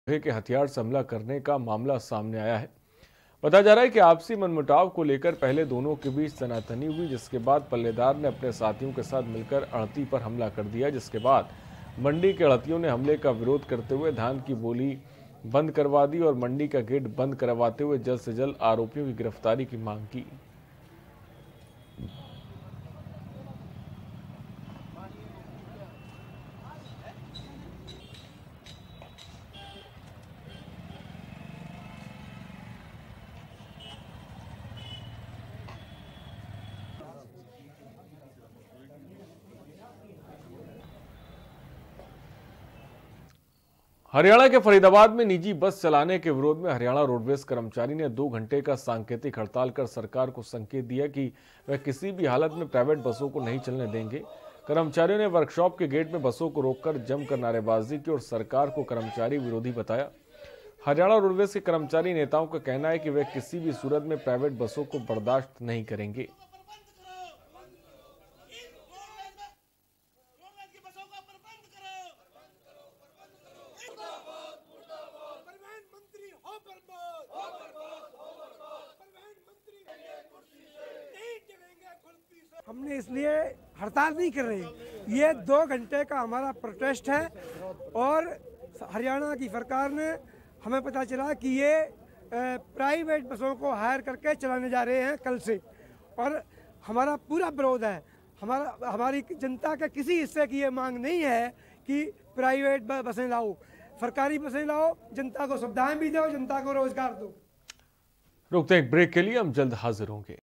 के हथियार से हमला करने का मामला सामने आया है। बताया जा रहा है कि आपसी मनमुटाव को लेकर पहले दोनों के बीच तनातनी हुई, जिसके बाद पल्लेदार ने अपने साथियों के साथ मिलकर अड़ती पर हमला कर दिया, जिसके बाद मंडी के अड़तियों ने हमले का विरोध करते हुए धान की बोली बंद करवा दी और मंडी का गेट बंद करवाते हुए जल्द से जल्द आरोपियों की गिरफ्तारी की मांग की। हरियाणा के फरीदाबाद में निजी बस चलाने के विरोध में हरियाणा रोडवेज कर्मचारी ने 2 घंटे का सांकेतिक हड़ताल कर सरकार को संकेत दिया कि वह किसी भी हालत में प्राइवेट बसों को नहीं चलने देंगे। कर्मचारियों ने वर्कशॉप के गेट में बसों को रोककर जमकर नारेबाजी की और सरकार को कर्मचारी विरोधी बताया। हरियाणा रोडवेज के कर्मचारी नेताओं का कहना है कि वे किसी भी सूरत में प्राइवेट बसों को बर्दाश्त नहीं करेंगे। हमने इसलिए हड़ताल नहीं कर रहे, ये 2 घंटे का हमारा प्रोटेस्ट है और हरियाणा की सरकार ने हमें पता चला कि ये प्राइवेट बसों को हायर करके चलाने जा रहे हैं कल से, और हमारा पूरा विरोध है। हमारी जनता के किसी हिस्से की ये मांग नहीं है कि प्राइवेट बसें लाओ, सरकारी बसें लाओ, जनता को सुविधाएं भी दो, जनता को रोजगार दो। रुकते हैं एक ब्रेक के लिए, हम जल्द हाजिर होंगे।